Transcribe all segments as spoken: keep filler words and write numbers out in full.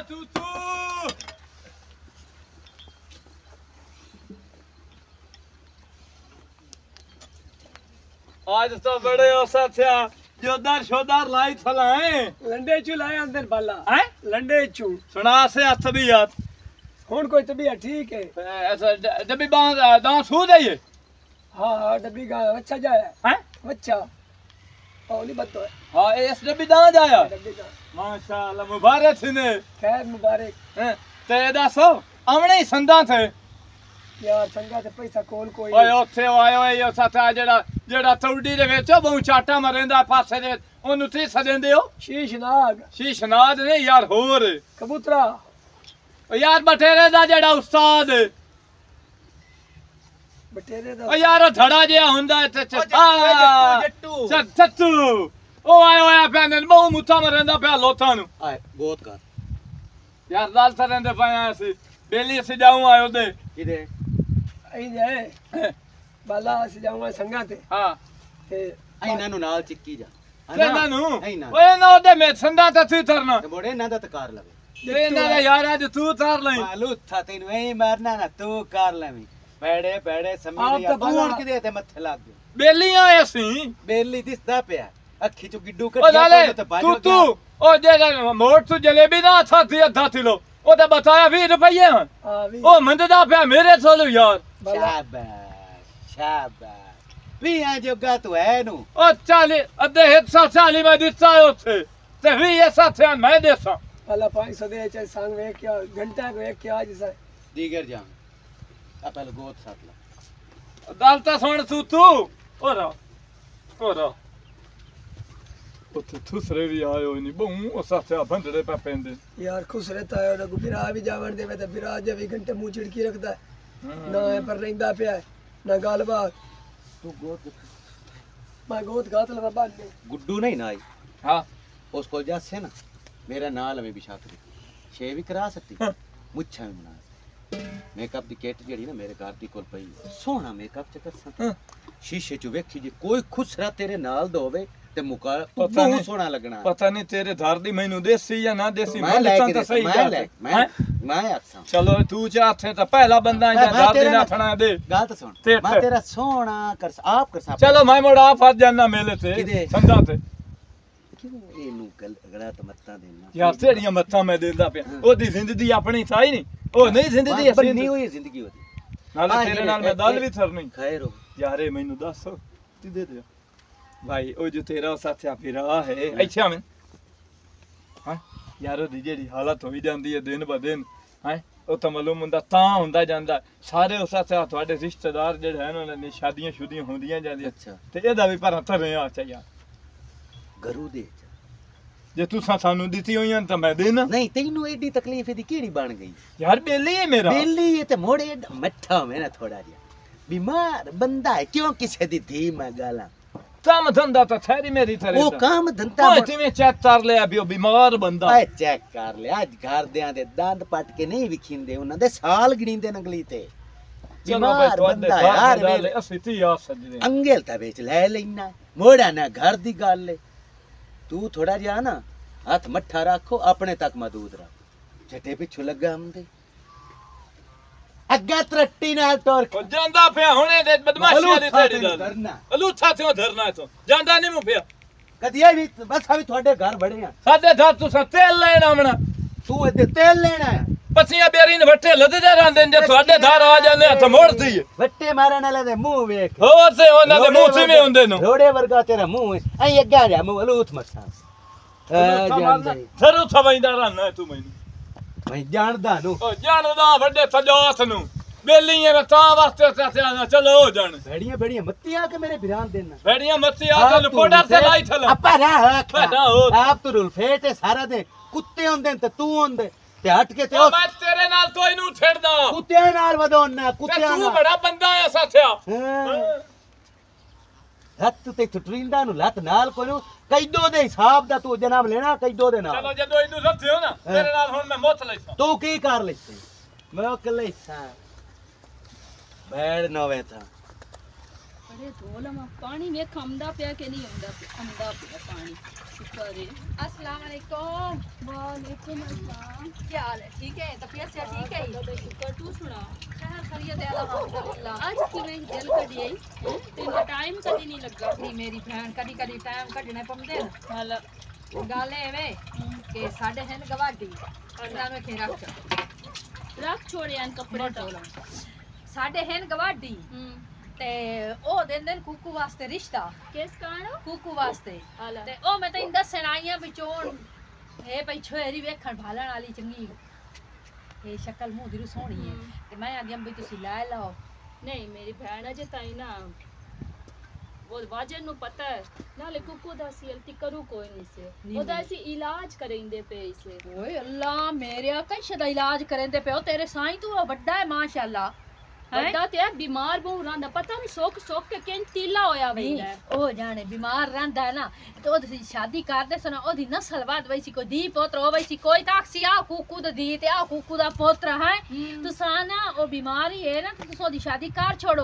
तू तू आज तो बड़े औसत थे जोदार शोदार लाई थलाए लंडे चू लाए अंदर बाला हैं लंडे चू सुना से तबीयत हुन कोई तबीयत ठीक है ऐसा डब्बी बांध दांत सू जाइए हाँ हाँ डब्बी का अच्छा जाए हैं अच्छा और नहीं बतो है हां इस डब्बी दांत आया डब्बी का माशाल्लाह मुबारक थने खैर मुबारक हैं ते दसो आमणे ही संदा थे यार संगा ते पैसा कोल कोई ओए ओथे आयो यो साथा जेड़ा जेड़ा तौडी दे विच बहु चाटा मरेंदा पासे दे ओनु ती सदेंदे हो शीशनाग शीशनाद ने यार होर कबूतरा ओ यार बटेरे दा जेड़ा उस्ताद बटेरे दा ओ यार ओ धड़ा जिहा हुंदा ते जट्टू सत्तू ओ आयो आया पैन बहु मुथा मरेंदा पे लोथां नु आए बहुत कर यार दाल सरेंदे पाया सी बेली से जाऊं आयो दे किदे आई जाए बाला से जाऊंगा संगा ते हां ते आई नानू नाल चिक्की जा ते नानू आई ना ओए ना ओदे में संदा ते थी तरना ते मोड़े ना दा तकार लगे ते ना यार आज तू तार लई मालू था तेनु ऐ मारना ना तू कर लेवी पेड़े पेड़े आप समी तो बूढ़ बाला- किदे ते मथे लग गए बेलियां ऐसी बेली दिसदा पिया अखी चो गिड्डू ओ कर लाले तू तू ओ जे मोट तू जलेबी ना था थी अद्धा किलो ओ ते बताया बीस रुपये हैं हां भी ओ मंददा पे मेरे सोलो यार बाला शाबाश शाबाश भी आ जोगा तू है नु ओ चाली अद्धे हिस्सा चाली में दिता है उसे ते भी ऐसा थे मैं देसा बाला पाँच सौ दे चाहे सांग वे क्या घंटा को एक क्या आज सा दीगर जान आ पहले गोद साथ ला दालता सुन तू तू ओ रा ओ रा ओ तू दूसरे भी आयो नहीं बहु ओ साथे बंदरे पे पेंदे यार खुश रहता है और बिरा भी जावन देवे ते बिरा चौबी घंटे मुंह चिड़की रखता है ना है पर रहिंदा पिया है ना गलबात तू गोद मैं गोद गात लवा बांध दे गुड्डू नहीं ना आई हां उसको जासे ना मेरा नाल में बिछा कर शेव भी करा सकती मुच्छा भी बना सकती मेकअप दी किट जेड़ी ना मेरे घर दी कोल पई सोहना मेकअप च कर सकती शीशे च वेखी जे कोई खुश रहा तेरे नाल दोवे ते मुका तो पता नहीं- बहुत सोहना लगना पता नहीं तेरे धार दी मैनू देसी या ना देसी मैं ले के तो सही मैं ले मैं मैं आखसा चलो तू चाहते तो पहला बंदा मैं- जा मैं धार दी तेरा ना ना- फना दे गाल तो सुन ते- मैं तेरा सोहना कर आप कर सकता चलो मैं मोड़ा आप हाथ जाना मेले ते किदे? संदा ते क्यों एनू गल गलत मत्ता देना यार तेरियां मत्था मैं देंदा पे ओदी जिंदगी अपनी था ही नहीं ओ नहीं जिंदगी बनी असली हुई जिंदगी होती नाले हाँ, तेरे ये- नाल मैं ये- दाल ये- भी थरनी खैर हो यारे मैनू दस ती दे दे भाई ओ जो तेरा साथिया फिरा है अच्छा मैं हां यार ओदी जेड़ी हालत होई जांदी है दिन ब दिन हैं ओ तो मालूम हुंदा तां हुंदा जांदा सारे उस साथिया ਤੁਹਾਡੇ ਰਿਸ਼ਤੇਦਾਰ ਜਿਹੜੇ ਹਨ ਉਹਨਾਂ ਨੇ ਸ਼ਾਦੀਆਂ ਸ਼ੁਦੀਆਂ ਹੁੰਦੀਆਂ ਜਾਂਦੀਆਂ अच्छा ਤੇ ਇਹਦਾ ਵੀ ਪਰ ਧਰੇ ਆ ਚਾ ਯਾਰ गरू दे ਜੇ ਤੂੰ ਸਾਨੂੰ ਦਿੱਤੀ ਹੋਈਆਂ ਤਾਂ ਮੈਂ ਦੇਣਾ नहीं तेनू एडी तकलीफ दी केड़ी बन गई यार बेली है मेरा बेली ये ते मोड़े एडा मट्ठा में ना थोड़ा जिहा बीमार बंदा है क्यों किसे दी धी मैं गाला काम धंधा तो ठहरी मेरी तरह वो काम धंधा ओए तुम्हें चेक कर लिया भी बीमार बंदा आए चेक कर ले आज घर देयां दे दंद पट के नहीं विखिंदे उन्हां दे साल गिणींदे नगली ते चलो भाई बीमार तो बंदा यार यार ले वे असली यार सजदे अंगेल ता बेच ले लेना मोड़ा ना घर दी गल ले तू थोड़ा जिहा ना हाथ मट्ठा रखो अपने तक मदूद रखो झटे पिछू लगा हमदे अग्गा त्रट्टी नाल तोर ओ ਜਾਂਦਾ ਪਿਆ ਹੁਣੇ ਦੇ ਬਦਮਾਸ਼ੀ ਵਾਲੀ ਤੇਰੀ ਗੱਲ करना ਅਲੂਥਾ ਤੇ ਧਰਨਾ ਹੈ ਤੂੰ ਜਾਂਦਾ ਨਹੀਂ ਮੁ ਪਿਆ कदी ये भी बस अभी थोड़े घर बड़े हैं ਸਾਡੇ ਘਰ ਤੂੰ ਤੇਲ ਲੈਣ ਆਵਣਾ तू इधर तेल लेना है ਪਸੀਆਂ ਬੇਰੀ ਨੇ ਵੱਟੇ ਲੱਦਦੇ ਰਹਿੰਦੇ ਨੇ ਜੇ ਤੁਹਾਡੇ ਘਰ ਆ ਜਾਂਦੇ ਹੱਥ ਮੋੜਦੀ ਹੈ ਵੱਟੇ ਮਾਰਨ ਵਾਲੇ ਦੇ ਮੂੰਹ ਵੇਖ ਹੋਰ ਤੇ ਉਹਨਾਂ ਦੇ ਮੂੰਹ ਸਿਵੇਂ ਹੁੰਦੇ ਨੂੰ ਰੋੜੇ ਵਰਗਾ ਤੇਰਾ ਮੂੰਹ ਹੈ ਐ ਅੱਗਾ ਜਾ ਮੂੰਹ ਅਲੂਥ ਮੱਠਾ ਆ ਜਾਂਦੇ ਥਰੂ ਥਵੈਂਦਾ ਰਹਿਣਾ ਤੂੰ ਮੈਨੂੰ ਮੈਂ ਜਾਣਦਾ ਨੂੰ ਉਹ ਜਾਣਦਾ ਵੱਡੇ ਸਜਾਤ ਨੂੰ ਬੇਲੀਆਂ ਮੈਂ ਤਾਂ ਵਾਸਤੇ ਚਾਚਾ ਚਲੋ ਹੋ ਜਾਣ ਬੜੀਆਂ ਬੜੀਆਂ ਮੱਤੀਆਂ ਕੇ ਮੇਰੇ ਬਿਰਾਨ ਦੇਣਾ ਬੇੜੀਆਂ ਮੱਤੀ ਆ ਤੇ ਕੋਡਰ ਤੇ ਲਾਈ ਥਲ ਆਪਾ ਰਾ ਭੈਣਾ ਹੋ। ਆਪ ਤੂੰ ਰੁਲਫੇਟ ਹੈ ਸਾਰਾ ਦੇ ਕੁੱਤੇ ਹੁੰਦੇ ਨੇ ਤੇ ਤੂੰ ਹੁੰਦੇ ਤੇ ਹਟ ਕੇ ਤੇ ਉਹ ਉਹ ਮੈਂ ਤੇਰੇ ਨਾਲ ਤੋਂ ਇਹਨੂੰ ਛੇੜਦਾ ਕੁੱਤਿਆਂ ਨਾਲ ਵਧੋਣਾ ਤੇ ਕੁੱਤਿਆਂ ਤੂੰ ਨਾਲ ਬੜਾ ਬੰਦਾ ਆ ਸਾਥਿਆ ਹਾਂ। ਲੱਤ ਤੇ ਟੁੱਟਰਿੰਦਾ ਨੂੰ ਲੱਤ ਨਾਲ ਕੋਈ ਨੂੰ ਕੈਦੋ ਦੇ ਹਿਸਾਬ ਦਾ ਤੂੰ ਜਨਾਬ ਲੈਣਾ ਕੈਦੋ ਦੇ ਨਾਲ ਚਲੋ ਜਦੋਂ ਇਹਨੂੰ ਰੱਖਿਓ ਨਾ ਤੇਰੇ ਨਾਲ ਹੁਣ ਮੈਂ ਮੁੱਤ ਲੈਸਾਂ ਤੂੰ ਕੀ ਕਰ ਲੈਤੀ ਮੈਂ ਉਹ ਕੱਲੇ ਸਾਂ ਬੈੜ ਨਵੇਂ ਥਾ कपड़े धो लवा पानी में खमदा पिया के नहीं आंदा आंदा पिया पानी शुक्र है। अस्सलाम वालेकुम। वालेकुम अस्सलाम। क्या हाल है? ठीक है, तबीयत से ठीक है? दादा शुक्र तू सुना खैर खैरियत है अल्हम्दुलिल्लाह। आज किवें दिल कड़ी आई तेरा टाइम कदी नहीं लगा नहीं मेरी बहन कदी कदी टाइम कटने पौंदे न। हाल गल है वे कि साडे हैं गवाडी अल्लाह में खेरा रख छोड़े अन कपड़े तो साडे हैं गवाडी ते ओ दिन दिन कुकू वास्ते रिश्ता किस कारण कुकू वास्ते हाल ते ओ मैं तैਨੂੰ दसण आई हां भी चोण हे भई छोरी वेखण भालण वाली चंगी हे शक्ल मुंह दी सोहणी है ते मैं आगे भी तुसी ला लाओ। नहीं मेरी बहन अजे ताई ना वो वाजन नु पता है नाले कुकू दा सीएलटी करू कोई नहीं से ओदा ऐसी इलाज करेंदे पे इसे ओए अल्लाह मेरे कैसे दा इलाज करेंदे पे ओ तेरे साईं तू बड्डा है माशाल्लाह बड्डा ते बीमार बहु रंदा पता नहीं सोक सोक के केन तीला होया वैंदा ओ जाने बीमार रहंदा है ना तो ओदी शादी कर दे सना ओदी नस्ल बाद वैसी कोई दी पोत्र हो वैसी कोई ताकसी आ कुकू दा दी ते आ कुकू दा पोत्र है तो साना ओ बीमारी है ना तो ओदी शादी कर छोड़ो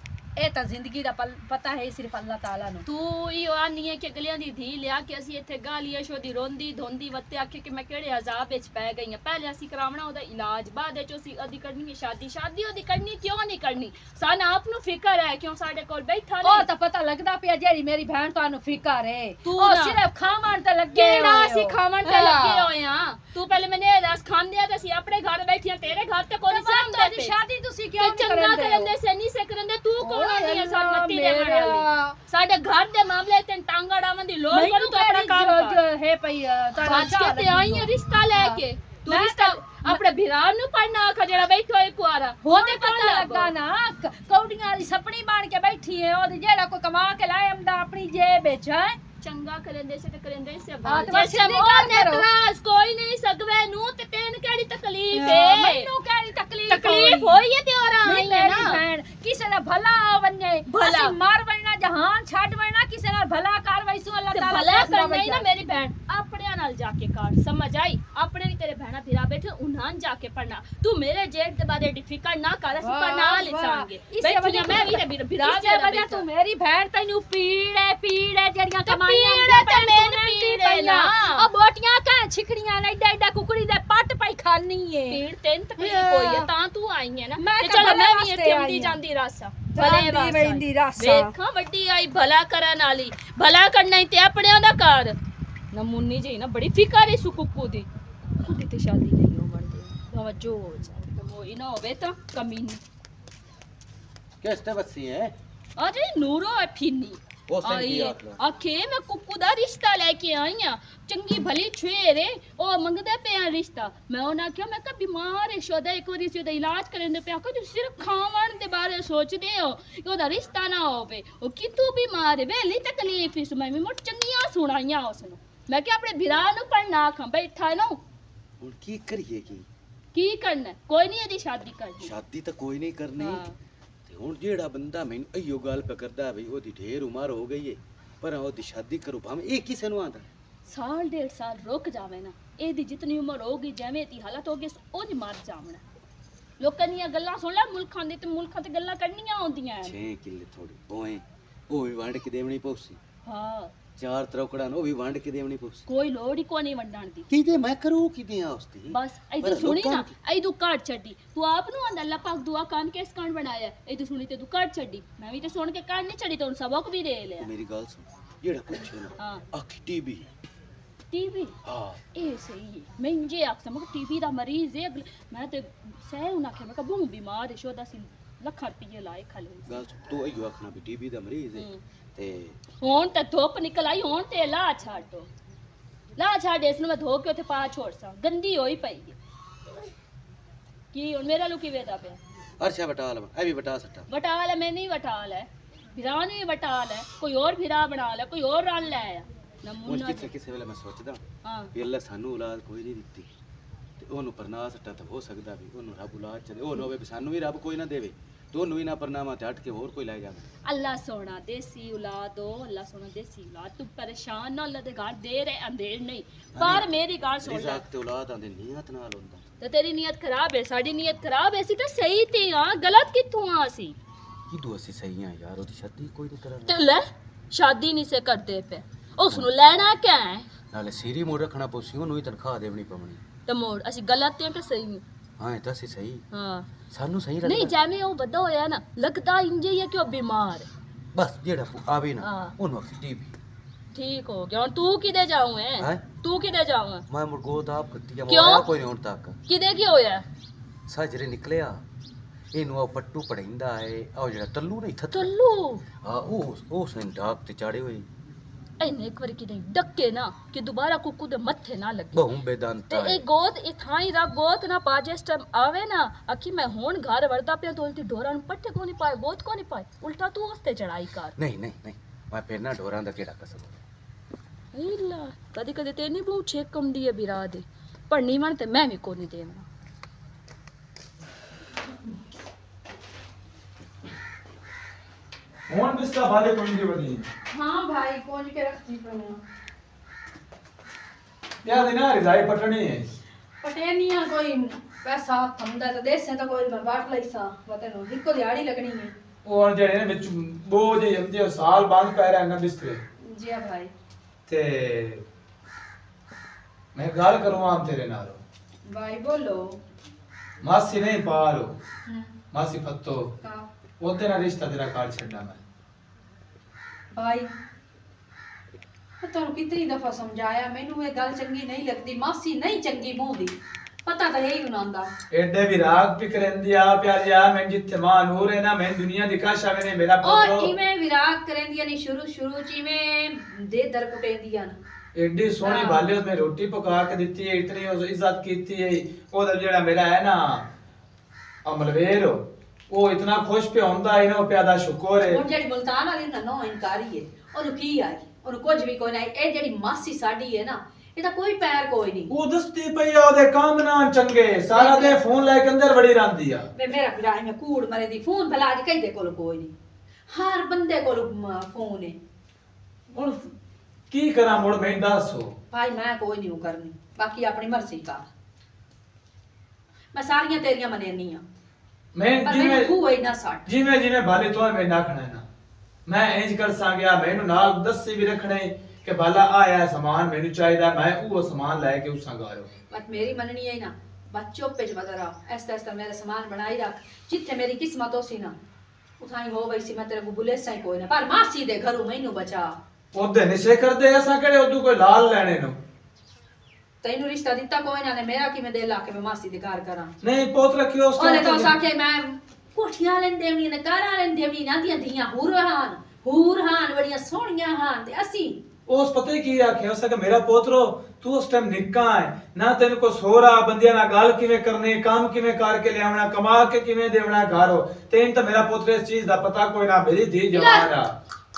ए ता जिंदगी दा पता है सिर्फ अल्लाह ताला नु। तू इयो आनी है कि गलियां दी धी लिया के असि इथे गालियां शोदी रोंदी धोंदी वत्ते आखे कि मैं केड़े अजाब विच पै गई हां पहले असि करावना ओदा इलाज बाद विच ओसी ओदी करनी है शादी शादी ओदी करनी क्यों नहीं करनी सन आप नु फिकर है क्यों साडे कोल बैठा ओ नहीं ता पता लगदा पिया जेड़ी मेरी बहन तानु फिकर है तू ओ ना सिर्फ खावन ते लगे केड़ा होए असि हो। खावन ते लगे होए हां तू पहले मैंने रस खांदे ते असि अपने घर बैठियां तेरे घर ते कोई तो सामने तेरी शादी तुसी क्यों ते नहीं चंगा करंदे करंदे से नहीं से करंदे तू कौन आनी है सन मत्ती दे मेरा। वाली साडे घर दे मामले ते टांगा डावन दी लोड़ मैनू करू तो अपना काम जो- कर जो है भई तारा आज के ते आई है रिश्ता लेके तू रिश्ता अपने भिरान नु पढ़ना आखा जेड़ा बैठो एक कुआरा होने पता लगा ना क- कौड़ियां वाली सपनी बन के बैठी है ओदी जेड़ा कोई कमा के लाए हमदा अपनी जेब विच है चंगा करंदे से ते करंदे से हाँ, तो बात बस जैसे सीधी मोह गल ने करो। त्रास कोई नहीं सकवे नु ते तेन केड़ी तकलीफ है मैनू केड़ी तकलीफ तकलीफ होई है ते और आई नहीं है मेरी ना बहन किसे दा भला वन्ने भला। असि मार बनना जहान छाड़ बनना किसे नाल भला कर वैसू अल्लाह ते ताला भला फैसला करना ही ना वैसा। मेरी बहन अपने नाल जाके कर समझ आई अपने भी तेरे बहना फिरा बैठे उन्हां जाके पढ़ना तू मेरे जेठ दे बारे डिफिकल्ट ना कर असि वाह, पढ़ना ले वाह। जाएंगे इससे बैठी वजह मैं भी ते फिरा इससे वजह तू मेरी बहन तैनू पीड़ है पीड़ है जड़ियां कमाईयां पीड़ है ते मैनू पीड़ है ना। ओ बोटियां का छिकड़ियां ने एडा एडा कुकड़ी दे पट पाई खानी है पीड़ तेन तकलीफ होई है तां तू आई है ना मैं ते तो चलो भले मैं भी वास्ते इत्थे आई आंदी हां। जांदी रासा जांदी भले वैंदी रासा। देखा वड्डी आई भला करन वाली भला करना ही ते अपने दा कर नमूनी जी ना बड़ी फिकर है सुकुकू दी कुड़ी ते शादी नहीं हो बनदी तवज्जो हो जाए तो वो ही ना होवे तो कमीनी कैसे बच्ची है अरे नूरो है फिनी वो सन आई की है। आख लो आखे मैं कुकू दा रिश्ता लेके आई हां चंगी भली छुएरे ओ मंगदे पे आ रिश्ता मैं ओना आख्या मैं का बीमार है शोदा एक बारी सी इलाज करन दे पे आखो जो सिर्फ खावन दे बारे सोचदे हो कि ओदा रिश्ता ना होवे ओ कितू बीमार है वेली तकलीफ इस मैं मोट चंगियां सुनाइयां उसनु मैं क्या अपने भिरा नु पढ़ना आखा बैठा है ना हुन की करिए की की करना कोई नहीं यदि शादी करनी शादी तो कोई नहीं करनी हाँ। ते हुन जेड़ा बंदा मैनू अयो गल पे करदा है भई ओदी ढेर उम्र हो गई है पर ओदी शादी करो भाਵੇਂ ਇਹ ਕਿਸੇ ਨੂੰ ਆਂਦਾ साल डेढ़ साल रुक जावे ना एदी जितनी उम्र होगी जिवें दी हालत होगी ओज मर जावना लोकां दी गल्लां सुन ले मुल्खां दी ते मुल्खां ते गल्लां करनियां होंदियां छे किल्ले थोड़ी ओए ओ भी वंड के देवनी पौसी हां चार त्रौकड़ा नो भी वंड के देवनी पौसी कोई लोड़ ही कोनी वंडण दी किदे मैं करू किदे आ उसदी बस ऐदू पर सुनी लोकां ना ऐदू काट छड्डी तू आप नु आंदा अल्लाह पाक दुआ कान केस कान बनाया ऐदू सुनी ते तू काट छड्डी मैं भी ते सुन के काट नहीं छड्डी तो सबक भी दे लिया मेरी गल सुन जेड़ा पुछो ना हां आखी टीबी टीवी हां ए सही है मैं इंजे आख समझ टीवी दा मरीज है अगले मैं ते सह उना के मैं का बहु बीमार है शोदा सी लख रुपये लाए खाले गल सुन, तू अयो आखना भी टीबी दा मरीज है ते ਹੁਣ ਤਾਂ ਧੁੱਪ ਨਿਕਲ ਆਈ ਹੁਣ ਤੇ ਲਾ ਛੱਡੋ ਲਾ ਛੱਡ ਇਸ ਨੂੰ ਮੈਂ ਧੋ ਕੇ ਉੱਥੇ ਪਾ ਛੋੜ ਸਾਂ ਗੰਦੀ ਹੋਈ ਪਈ ਹੈ ਕੀ ਹੁਣ ਮੇਰਾ ਲੂ ਕਿਵੇਂ ਦਾ ਪਿਆ अरशा बटा ला ए भी बटा सटा ਵਟਾ ਲੈ ਮੈਂ ਨਹੀਂ ਵਟਾ ਲੈ ਫਿਰਾ ਨਹੀਂ ਵਟਾ ਲੈ ਕੋਈ ਹੋਰ ਫਿਰਾ ਬਣਾ ਲੈ ਕੋਈ ਹੋਰ ਰਲ ਲੈ ਆ मुझ ਨਮੂਨਾ किसे किसे वेले मैं सोचदा ਹਾਂ भी अल्लाह सानू औलाद कोई नहीं दित्ती ते ओनू परना सट्टा तो हो सकदा भी ओनू रब औलाद चले ओ होवे भी सानू भी रब कोई ना देवे दोनों ही ना परनामा ते हट के होर कोई लाई जावे अल्लाह सोना देसी औलाद हो अल्लाह सोना देसी औलाद तू परेशान ना अल्लाह दे घर दे रहे अंधेर नहीं पर मेरी गल सुन ले रिज़्क़ ते औलाद आंदे नियत नाल हुंदा तो तेरी नीयत खराब है साडी नीयत खराब है सी तो सही थी हां गलत कित्थों आ सी किदू ਅਸੀਂ ਸਹੀ ਆ ਯਾਰ ਉਹਦੀ ਸ਼ਾਦੀ ਕੋਈ ਨਹੀਂ ਕਰਾਂਗੇ ਤੇ ਲੈ ਸ਼ਾਦੀ ਨਹੀਂ ਸੇ ਕਰਦੇ ਪਏ ਉਸ ਨੂੰ ਲੈਣਾ ਕਿਆ ਹੈ ਨਾਲੇ ਸੀਰੀ ਮੋੜ ਰੱਖਣਾ ਪਊਸੀ ਉਹਨੂੰ ਹੀ ਤਨਖਾਹ ਦੇਣੀ ਪਵਣੀ ਤੇ ਮੋੜ ਅਸੀਂ ਗਲਤ ਹਾਂ ਕਿ ਸਹੀ ਹਾਂ ਇਹ ਤਾਂ ਅਸੀਂ ਸਹੀ ਹਾਂ ਸਾਨੂੰ ਸਹੀ ਨਹੀਂ ਲੱਗਦਾ ਜਿਵੇਂ ਉਹ ਵੱਡਾ ਹੋਇਆ ਨਾ ਲੱਗਦਾ ਇੰਜ ਹੀ ਹੈ ਕਿ ਉਹ ਬਿਮਾਰ ਹੈ ਬਸ ਜਿਹੜਾ ਆਵੇ ਨਾ ਹਾਂ। ਉਹਨੂੰ ਆਖੀ ਟੀਵੀ ਠੀਕ ਹੋ ਗਿਆ ਹੁਣ ਤੂੰ ਕਿਦੇ ਜਾਉਂ ਹੈ ਹੈਂ? ਤੂੰ ਕਿਦੇ ਜਾਉਂ ਹੈ ਮੈਂ ਮੁਰਗੋ ਤਾਂ ਆਪ ਕੱਤੀ ਆ ਕਿਉਂ? ਮੋਇਆ ਕੋਈ ਨਹੀਂ ਹੁਣ ਤੱਕ ਕਿਦੇ ਕੀ ਹੋਇਆ ਸਾਜਰੇ ਨਿਕਲਿਆ ਇਹਨੂੰ ਆ ਪੱਟੂ ਪੜਿੰਦਾ ਏ ਆ ਜਿਹੜਾ ਤੱਲੂ ਨਹੀਂ ਥੱਥ ਚੱਲੂ ਆ ਉਹ ਉਹ ਸਨ ਡਾਕ ਤੇ ਚਾੜੇ ਹੋਏ ਇਹਨੇ ਇੱਕ ਵਾਰੀ ਕਿਤੇ ਡੱਕੇ ਨਾ ਕਿ ਦੁਬਾਰਾ ਕੁੱਕੂ ਦੇ ਮੱਥੇ ਨਾ ਲੱਗੇ ਬਹੁ ਤੇ ਬੇਦਾਂਤਾ ਇਹ ਗੋਤ ਇਹ ਥਾਈ ਰਾ ਗੋਤ ਨਾ ਪਾ ਜਿਸ ਟਾਈਮ ਆਵੇ ਨਾ ਅਖੀ ਮੈਂ ਹੁਣ ਘਰ ਵੜਦਾ ਪਿਆ ਤੋਲਤੀ ਢੋਰਾਂ ਨੂੰ ਪੱਟੇ ਕੋ ਨਹੀਂ ਪਾਏ ਗੋਤ ਕੋ ਨਹੀਂ ਪਾਏ ਉਲਟਾ ਤੂੰ ਉਸ ਤੇ ਚੜਾਈ ਕਰ ਨਹੀਂ ਨਹੀਂ ਨਹੀਂ ਮੈਂ ਫਿਰ ਨਾ ਢੋਰਾਂ ਦਾ ਕਿਹੜਾ ਕਸਮ ਹੀਲਾ ਕਦੀ ਕਦੀ ਤੇ ਨਹੀਂ ਬੂ ਛੇਕਮ ਦੀ ਹੈ ਬਿਰਾ ਦੇ ਪਰ ਨੀਵਣ ਤੇ ਮੈਂ ਵੀ ਕੋ ਨਹੀਂ ਦੇਣਾ ਹੁਣ ਬਿਸਤਾ ਬਾਲੇ ਕੋਈ ਨਹੀਂ ਬਣੀ हाँ भाई कौन के रखती पड़े ਯਾ ਦਿਨਾ ਰਿਜ਼ਾਈ ਪਟਣੀ ਹੈ पटेनिया कोई पैसा थमदा तो देश से तो कोई मैं बाट लई सा पता नो हिको दिहाड़ी लगनी है ਉਹ ਹੁਣ ਜਿਹੜੇ ਨੇ ਵਿੱਚ ਬੋਝ ਹੁੰਦੇ ਸਾਲ ਬੰਦ ਪੈ ਰਿਹਾ ਨਾ ਬਿਸਤਰੇ जी हां भाई ਤੇ ਮੈਂ ਗੱਲ ਕਰੂੰ ਤੇਰੇ ਨਾਲ भाई बोलो ਮਾਸੀ ਨਹੀਂ ਪਾਲੋ हम्म ਮਾਸੀ ਫੱਤੋ का ਉਹਦੇ ਨਾਲ ਰਿਸ਼ਤਾ ਤੇਰਾ ਕਾਲ ਛੱਡਣਾ ਮੈਂ भाई ਤੁਹਾਨੂੰ ਕਿਤਨੀ ਦਫਾ ਸਮਝਾਇਆ ਮੈਨੂੰ ਇਹ ਗੱਲ ਚੰਗੀ ਨਹੀਂ ਲੱਗਦੀ ਮਾਸੀ ਨਹੀਂ ਚੰਗੀ ਮੂੰਹ ਦੀ ਪਤਾ ਤਾਂ ਹੈ ਹੀ ਉਹਨਾਂ ਦਾ ਐਡੇ ਵੀ ਰਾਗ ਫਿਕਰੰਦੀ ਆ ਪਿਆਰਿਆ ਮੈਂ ਜਿੱਥੇ ਮਾਂ ਨੂਰ ਹੈ ਨਾ ਮੈਂ ਦੁਨੀਆ ਦੀ ਕਾਸ਼ਾ ਮੈਨੇ ਮੇਰਾ ਔਰ ਪੁੱਤਰ ਇਵੇਂ ਵਿਰਾਗ ਕਰੇਂਦੀਆਂ ਨੇ ਸ਼ੁਰੂ ਸ਼ੁਰੂ ਚ ਇਵੇਂ ਦੇ ਦਰ ਕੁਟੇਂਦੀਆਂ ਨੇ ਐਡੀ ਸੋਹਣੀ ਬਾਲੇ ਉਸ ਮੈਂ ਰੋਟੀ ਪਕਾ ਕੇ ਦਿੱਤੀ ਹੈ ਇਤਨੀ ਉਸ ਇੱਜ਼ਤ ਕੀਤੀ ਹੈ ਉਹਦਾ ਜਿਹੜਾ ਮੇਰਾ ਹੈ ਨਾ ਅਮਲਵੇਰ ਉਹ ਇਤਨਾ ਖੁਸ਼ ਪਿਆ ਹੁੰਦਾ ਹੈ ਨਾ ਉਹ ਪਿਆਦਾ ਸ਼ੁਕਰ ਹੈ ਹੁਣ ਜਿਹੜੀ ਮੁਲਤਾਨ ਵਾਲੀ ਨਾ ਨੋ ਇਨਕਾਰੀ ਹੈ ਉਹਨੂੰ ਕੀ ਆਈ ਉਹਨੂੰ ਕੁਝ ਵੀ ਕੋਈ ਨਹੀਂ ਇਹ ਜਿਹੜੀ ਮਾਸੀ ਸਾਡੀ ਹੈ ਨਾ ਇਹਦਾ ਕੋਈ ਪੈਰ ਕੋਈ ਨਹੀਂ ਉਹ ਦਸਤੀ ਪਈ ਆ ਉਹਦੇ ਕੰਮ ਨਾ ਚੰਗੇ ਸਾਰਾ ਦੇ ਫੋਨ ਲੈ ਕੇ ਅੰਦਰ ਵੜੀ ਰਹਿੰਦੀ ਆ ਵੇ ਮੇਰਾ ਵੀਰਾ ਮੈਂ ਕੂੜ ਮਰੇ ਦੀ ਫੋਨ ਭਲਾ ਅੱਜ ਕਹਿੰਦੇ ਕੋਲ ਕੋਈ ਨਹੀਂ ਹਰ ਬੰਦੇ ਕੋਲ ਫੋਨ ਹੈ ਹੁਣ ਕੀ ਕਰਾਂ ਮੁੜ ਮੈਂ ਦੱਸੋ ਭਾਈ ਮੈਂ ਕੋਈ ਨਹੀਂ ਕਰਨੀ ਬਾਕੀ ਆਪਣੀ ਮਰਜ਼ੀ ਕਰ ਮੈਂ ਸਾਰੀਆਂ ਤੇਰੀਆਂ ਮੰਨਣੀ ਆ ਮੈਂ ਪਰ ਜਿਵੇਂ ਮੈਨੂੰ ਕੋਈ ਨਾ ਸੱਟ ਜਿਵੇਂ ਜਿਵੇਂ ਬਾਲੇ ਤੋਂ ਮੈਂ ਨਾਖਣਾ ਨਾ ਮੈਂ ਇੰਜ ਕਰ ਸਾਂ ਗਿਆ ਮੈਨੂੰ ਨਾਲ ਦੱਸੀ ਵੀ ਰੱਖਣੇ ਕਿ ਬਾਲਾ ਆਇਆ ਸਮਾਨ ਮੈਨੂੰ ਚਾਹੀਦਾ ਮੈਂ ਉਹ ਸਮਾਨ ਲੈ ਕੇ ਉਸ ਸੰਗਾਰੋ बट मेरी मननी है ना बच्चों पे जो बता रहा ऐसा ऐसा मेरा सामान बनाई रख जितने मेरी किस्मत हो सी ना उठाई हो वैसी मैं तेरे को बुले से कोई ना पर मासी दे घरों मैनू बचा ਉਹਦੇ ਨਿਸ਼ੇ ਕਰਦੇ ਐਸਾ ਕਿਹੜੇ ਉਦੋਂ ਕੋਈ ਲਾਲ ਲੈਣੇ ਨੂੰ ਤੈਨੂੰ ਰਿਸ਼ਤਾ ਦਿੱਤਾ ਕੋਈ ਨਾ ਨੇ ਮੇਰਾ ਕਿਵੇਂ ਦੇ ਲਾ ਕੇ ਮੈਂ ਮਾਸੀ ਦੇ ਘਰ ਕਰਾਂ ਨਹੀਂ ਪੁੱਤ ਰੱਖਿਓ ਉਸ ਉਹਨੇ ਤਾਂ ਸਾਖੇ ਮੈਂ ਕੋਠੀਆਂ ਲੈਂਦੇ ਵੀ ਨੇ ਕਾਰਾਂ ਲੈਂਦੇ ਵੀ ਨਾ ਦੀਆਂ ਦੀਆਂ ਹੂਰ ਹਨ ਹੂਰ ਹਨ ਬੜੀਆਂ ਸੋਹਣੀਆਂ ਹਨ ਤੇ ਅਸੀਂ ਉਸ ਪਤਾ ਕੀ ਆਖਿਆ ਉਸ ਕਿ ਮੇਰਾ ਪੋਤਰੋ ਤੂੰ ਉਸ ਟਾਈਮ ਨਿੱਕਾ ਹੈ ਨਾ ਤੈਨੂੰ ਕੋ ਸੋਹਰਾ ਬੰਦਿਆਂ ਨਾਲ ਗੱਲ ਕਿਵੇਂ ਕਰਨੀ ਕੰਮ ਕਿਵੇਂ ਕਰਕੇ ਲਿਆਉਣਾ ਕਮਾ ਕੇ ਕਿਵੇਂ ਦੇਵਣਾ ਘਰੋ ਤੈਨੂੰ ਤਾਂ ਮੇਰਾ ਪੁੱਤਰ ਇਸ ਚੀਜ਼ ਦਾ ਪਤਾ ਕੋਈ ਨਾ ਮੇਰੀ ਧੀ ਜਵਾਨ ਆ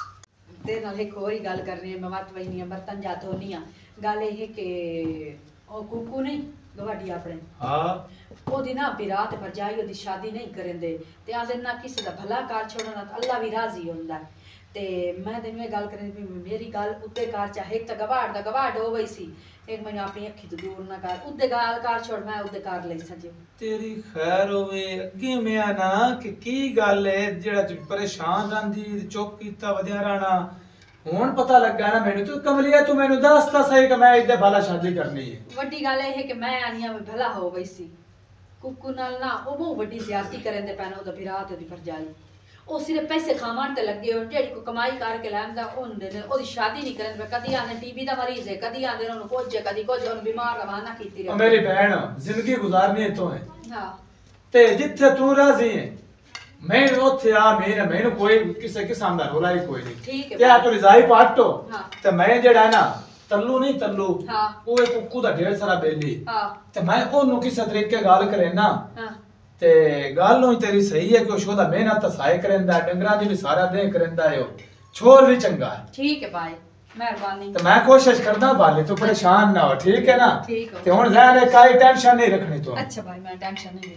ਤੇ ਨਾਲ ਇੱਕ ਹੋਰ ਹੀ ਗੱਲ ਕਰਨੀ ਹੈ ਮੈਂ ਮਤ ਵਈਨੀ ਆ ਬਰਤਨ ਜਾ ਧੋਨੀ ਆ ਗੱਲ ਇਹ ਕਿ ਉਹ ਕੁੱਕੂ ਨਹੀਂ ਗਵਾਡੀ ਆਪਣੇ ਹਾਂ ਉਹਦੀ ਨਾ ਬਿਰਾਤ ਭਰਜਾਈ ਉਹਦੀ ਸ਼ਾਦੀ ਨਹੀਂ ਕਰਨ ਦੇ ਤੇ ਆਦੇ ਨਾ ਕਿਸੇ ਦਾ ਭਲਾ ਕਰ ਛੋੜਨਾ ਤਾਂ ਅੱਲਾ ਵੀ ਰਾਜ਼ੀ ਹੁੰਦਾ ਤੇ ਮੈਂ ਤੈਨੂੰ ਇਹ ਗੱਲ ਕਰਨੀ ਵੀ ਮੇਰੀ ਗੱਲ ਉੱਤੇ ਕਰ ਚਾਹੇ ਇੱਕ ਤਾਂ ਗਵਾੜ ਦਾ ਗਵਾੜ ਹੋ ਗਈ ਸੀ ਇੱਕ ਮੈਨੂੰ ਆਪਣੀ ਅੱਖੀ ਤੋਂ ਦੂਰ ਨਾ ਕਰ ਉੱਤੇ ਗੱਲ ਕਰ ਛੋੜ ਮੈਂ ਉੱਤੇ ਕਰ ਲਈ ਸੱਜੇ ਤੇਰੀ ਖੈਰ ਹੋਵੇ ਅੱਗੇ ਮੈਂ ਨਾ ਕਿ ਕੀ ਗੱਲ ਹੈ ਜਿਹੜਾ ਤੂੰ ਪਰੇਸ਼ਾਨ ਰਹਿੰਦੀ ਚੁੱਪ ਕੀਤਾ ਵਧਿਆ ਰਹਿਣਾ ਹੁਣ ਪਤਾ ਲੱਗਾ ਨਾ ਮੈਨੂੰ ਤੂੰ ਕਮਲੀਆ ਤੂੰ ਮੈਨੂੰ ਦੱਸ ਤਾਂ ਸਹੀ ਕਿ ਮੈਂ ਇੱਥੇ ਭਲਾ ਸ਼ਾਦੀ ਕਰਨੀ ਹੈ ਵੱਡੀ ਗੱਲ ਇਹ ਹੈ ਕਿ ਮੈਂ ਆਨੀਆਂ ਵਿੱਚ ਭਲਾ ਹੋ ਗਈ ਸੀ ਕੁੱਕੂ ਨਾਲ ਨਾ ਉਹ ਬਹੁਤ ਵੱਡੀ ਜ਼ਿਆਦਤੀ ਕਰਨ ਦੇ ਪੈਣਾ ਉਹਦਾ ਬਿਰਾਤ ਉਹਦੀ ਭਰਜਾਈ ਉਹ ਸਿਰਫ ਪੈਸੇ ਖਾਣ ਤੇ ਲੱਗੇ ਹੋਣ ਜਿਹੜੀ ਕੋ ਕਮਾਈ ਕਰਕੇ ਲੈਂਦਾ ਹੁੰਦੇ ਨੇ ਉਹਦੀ ਸ਼ਾਦੀ ਨਹੀਂ ਕਰਨ ਪਏ ਕਦੀ ਆਂਦੇ ਟੀਬੀ ਦਾ ਮਰੀਜ਼ ਹੈ ਕਦੀ ਆਂਦੇ ਉਹਨੂੰ ਕੁਝ ਕਦੀ ਕੁਝ ਉਹਨੂੰ ਬਿਮਾਰ ਰਵਾਨਾ ਕੀਤੀ ਰਹੀ ਮੇਰੀ ਭੈਣ ਜ਼ਿੰਦਗੀ ਗੁਜ਼ਾਰਨੀ ਤੋਂ ਹੈ ਹਾਂ ਤੇ ਜਿੱਥੇ ਤੂੰ ਰਾਜ਼ੀ ਹੈ ਮੈਂ ਉੱਥੇ ਆ ਮੇਰਾ ਮੈਨੂੰ ਕੋਈ ਕਿਸੇ ਕਿਸਮ ਦਾ ਰੋਲਾ ਹੀ ਕੋਈ ਨਹੀਂ ਠੀਕ ਹੈ ਤੇ ਆ ਤੂੰ ਰਿਜ਼ਾਈ ਪਾਟੋ ਹਾਂ ਤੇ ਮੈਂ ਜਿਹੜਾ ਨਾ ਤੱਲੂ ਨਹੀਂ ਤੱਲੂ ਹਾਂ ਉਹ ਇੱਕ ਕੁੱਕੂ ਦਾ ਢੇਰ ਸਾਰਾ ਬੇਲੀ ਹਾਂ ਤੇ ਮੈਂ ਉਹਨੂੰ ਕਿਸੇ ਤਰੀਕੇ ਗੱਲ ਕਰੇ ਨਾ ਹਾਂ ਤੇ ਗੱਲ ਨੂੰ ਤੇਰੀ ਸਹੀ ਹੈ ਕਿ ਉਹ ਸ਼ੋਦਾ ਮਿਹਨਤ ਤਾਂ ਸਾਇ ਕਰਦਾ ਡੰਗਰਾਂ ਦੀ ਵੀ ਸਾਰਾ ਦੇ ਕਰਦਾ ਹੈ ਉਹ ਛੋਰ ਵੀ ਚੰਗਾ ਹੈ ਠੀਕ ਹੈ ਭਾਈ ਮਿਹਰਬਾਨੀ ਤੇ ਮੈਂ ਕੋਸ਼ਿਸ਼ ਕਰਦਾ ਬਾਲੇ ਤੂੰ ਪਰੇਸ਼ਾਨ ਨਾ ਹੋ ਠੀਕ ਹੈ ਨਾ ਠੀਕ ਹੋ ਤੇ ਹੁਣ ਜ਼ਾਹਿਰ ਹੈ ਕੋਈ ਟੈਨਸ਼ਨ ਨਹੀਂ ਰੱਖਣੀ ਤੂੰ अच्छा भाई मैं टेंशन नहीं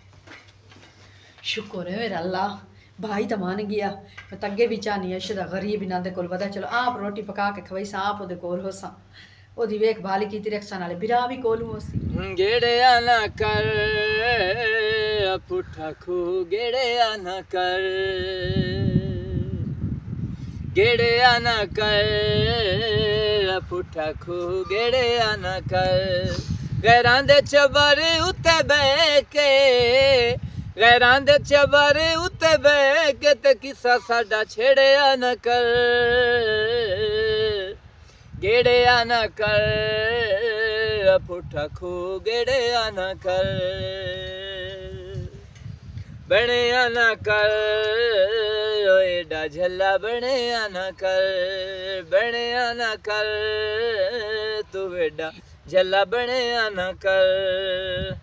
लेनी शुक्र है मेरा अल्लाह भाई तो मान गया मैं तो अगे भी चाहनी है शदा गरीब इन्हां दे कोल वदा चलो आप रोटी पका के खवाई सा आप ओदे कोल होसा ओदी वेख भाली कीती रखसा नाले बिरा भी कोल होसी गेड़िया न कर पुठा खू गेड़े आना कर गेड़े आना कर पुठा खू गेड़े आना कर गैरां दे चबर उत्ते बह के गैरां दे चबर उत्ते बह के ते किस्सा साडा छेड़िया न कर गेड़िया न कर पुठा खू गेड़िया न कर बनिया न कर एडा झल्ला बनिया न कर बनिया न कर तू एडा झल्ला बनिया न कर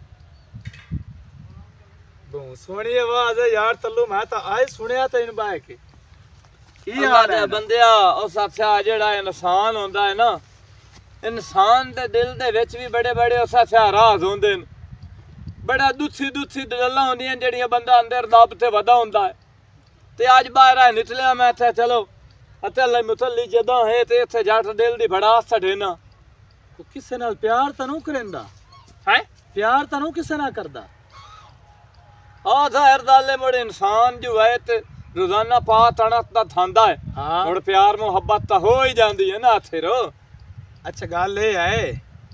बहुत सोहनी आवाज है यार तल्लू मैं तो आए सुनिया तो इन बाय के की हाल है बंदिया उस अच्छा जेड़ा इंसान होंदा है ना इंसान दे दिल दे विच भी बड़े बड़े उस अच्छा राज होंदे न बड़ा दुथी दुथी गल्लां होंदियां जेड़ियां बंदा अंदर दब ते वदा होंदा है ते आज बाहर निकलिया मैं इत्थे चलो अतले मुतल्ली जदा है ते इत्थे जट दिल दी भड़ास छड़े ना को किसे नाल प्यार तनु करेंदा है प्यार तनु किसे ना करदा आ ज़ाहिर दाले मुड़ इंसान जो है ते रोजाना पा तणक दा थांदा है हाँ मुड़ प्यार मोहब्बत तो हो ही जांदी है ना थिरो अच्छा गल ये है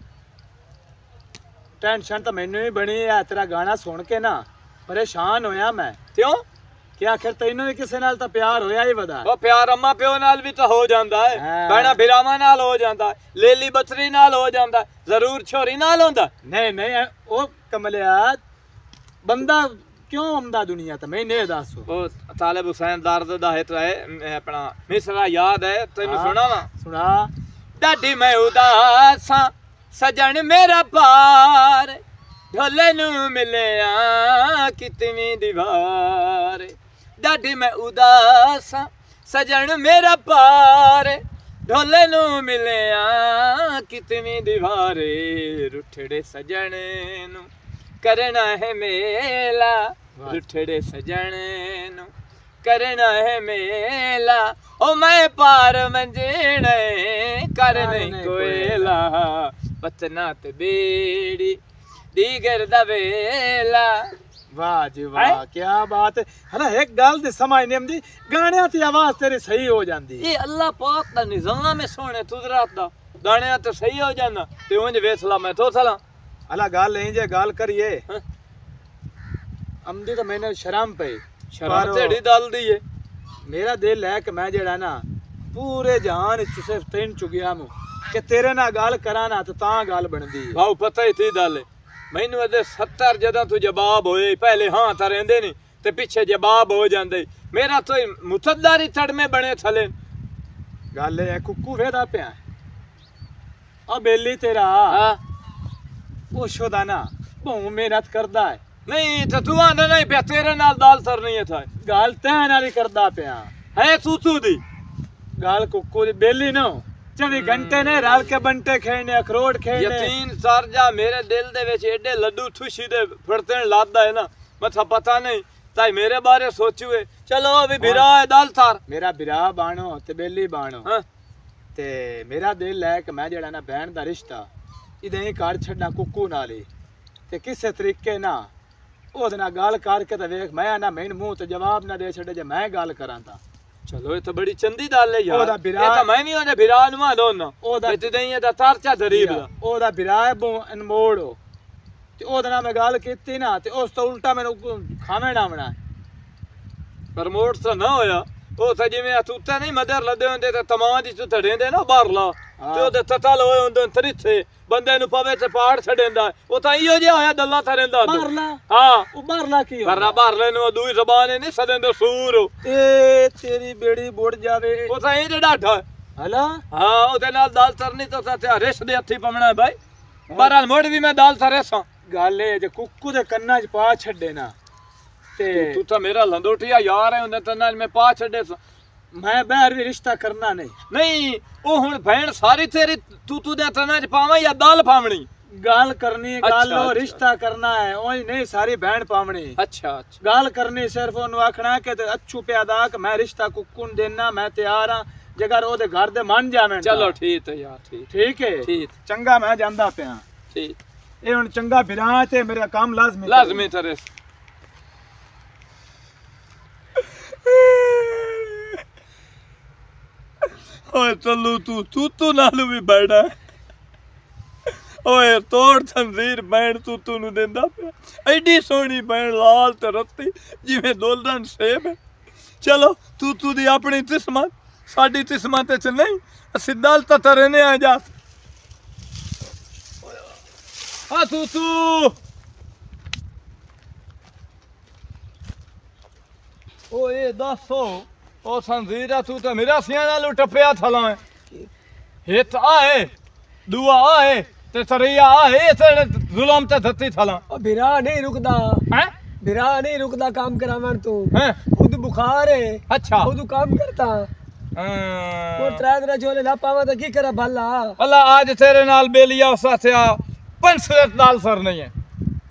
टेंशन तो मैनू ही बनी है तेरा गाना सुन के ना परेशान होया मैं क्यों क्या आखिर तैनू भी किसे नाल तो प्यार होया ही वदा वो प्यार अम्मा प्यो नाल भी तो हो जांदा है हाँ। भैणा भिरावां नाल हो जांदा है लेली बचरी नाल हो जांदा है जरूर छोरी नाल होंदा नहीं नहीं ओ कमलिया बंदा क्यों आमदा दुनिया तो मैं नहीं दसो वो तालिब हुसैन दर्द दा है तो है अपना मिसरा याद है तैनू हाँ। सुनावा सुना डाडी मैं उदासां सजन मेरा पार ढोले नू मिलिया कितनी दीवार डाडी मैं उदासां सजन मेरा पार ढोले नू मिलिया कितनी दीवार रुठड़े सजन नू करना है मेला रुठड़े सजन नू करना है मेला ओ मैं पार मंजने कर नहीं कोयला पतना ते बेड़ी दीगर दा वेला वाह जी वाह क्या बात है है ना एक गल दी समझ नहीं आंदी गाणियां दी आवाज तेरी सही हो जांदी ये अल्लाह पाक दा निजाम है सोने कुदरत दा गाणियां ते सही हो जाना ते उंज वेसला मैं तो चला अला गल नहीं जे गल करिए हाँ। आमदी तो मैंने शर्म पे शराब तेड़ी डाल दी है मेरा दिल है कि मैं जेड़ा ना पूरे जहान च सिर्फ तीन चुगिया मु कि तेरे ना गल करा ना तो ता गल बनदी है भाऊ पता ही थी दाले मैनू अदे सत्तर जदा तू जवाब होए पहले हाँ था रेंदे नहीं ते पीछे जवाब हो जांदे मेरा तो मुतद्दारी तड़ में बने थले गल है कुक्कू वेदा पिया आ बेली तेरा हाँ वो शोदा ना बहु मेहनत करदा है नहीं तो तू आंदा नहीं पिया तेरे नाल दाल सर नहीं था गल तैं नाल ही करदा पिया है तू तू दी गल कुक्कू दी बेली ना चौबी घंटे ने रल के बंटे खेने अखरोट खेने यकीन सर जा मेरे दिल दे विच एडे लड्डू खुशी दे फड़ते लादा है ना मथा पता नहीं ताई मेरे बारे सोचुए चलो अभी भिरा है दाल सार मेरा बिरा बाणो ते बेली बाणो हाँ ते मेरा दिल है कि मैं जेड़ा ना बहन दा रिश्ता इदें ही कर छड़ना कुक्कू नाल ही ते किसे तरीके ना ओदे नाल गल करके ते वेख मैं ना मैन मुंह ते जवाब ना दे छड़े जे मैं गल करां ता चलो ये तो बड़ी चंदी दाल है यार ओदा बिरा- ये तो मैं भी ओने भिरा नुमा दोना ओदा- ते ते ये दा तारचा दरीब दा ओदा बिरा है बो अनमोड़ हो ते ओदे नाल मैं गल कीती ना ते उस तो उल्टा मैनू खावे ना बना प्रमोट तो ना होया ओ था जिवें अतूते नहीं मदर लदे होंदे ते तमाम दी तू धड़ेंदे ना बाहर ला ते ओदे ततल होए होंदे तरिथे बंदे नु पवे ते पहाड़ छड़ेंदा ओ ता इयो जे होया दल्ला थरेंदा बाहरला हां ओ बाहरला की हो बर्रा बाहर ले नु दूई जबान नहीं सदेंदे सूर ए तेरी बेड़ी बुड़ जावे ओ ता ई जे डाठा हला हां ओदे नाल दाल तरनी तो ता रिश दे हथी पवना भाई बहरहाल मोड़ भी मैं दाल थरेसा गल ए जे कुक्कू दे कन्ना च पा छड़े ना ते तू तो मेरा लंदोटिया यार है उन्हें तन्ना में पा छड़े मैं बाहर भी रिश्ता करना नहीं नहीं ओ हुन भैन सारी तेरी तू तू दे तन्ना च पावा या दाल पावनी गाल करनी अच्छा, गाल लो अच्छा। रिश्ता करना है ओही नहीं सारी बहन पावनी अच्छा अच्छा गाल करनी सिर्फ ओनु आखना के ते अच्छू पे अदा कि मैं रिश्ता कुक्कू देना मैं तैयार हां जगर ओदे घर दे मन जावे चलो ठीक है यार ठीक ठीक है ठीक चंगा मैं ਜਾਂਦਾ ਪਿਆ ठीक ਇਹ ਹੁਣ ਚੰਗਾ ਫਿਰਾਂ ਤੇ ਮੇਰਾ ਕੰਮ ਲਾਜ਼ਮੀ लाजमी तरह ओए चलू तू तू तू नालू भी बैठा ओए तोड़ तंजीर बैण तू तू नु देंदा पिया एडी सोहनी बैण लाल ते रत्ती जिवें दोलन सेब है। चलो तू तू दी अपनी किस्मत साडी किस्मत च नहीं असी दल ता तरने आ जा आ तू तू ओए दसो ओ संजीरा तू तो मेरा सिया नाल टपया थला हित आए दुआ आए ते तरिया आए ते जुल्म ते धत्ती थला ओ बिरा नहीं रुकदा हैं बिरा नहीं रुकदा काम करावन तू हैं खुद बुखार है अच्छा खुद काम करता वो त्रै दिन झोले ना पावा तो की करा भला अल्लाह आज तेरे नाल बेलिया साथिया पंसरत नाल सर नहीं है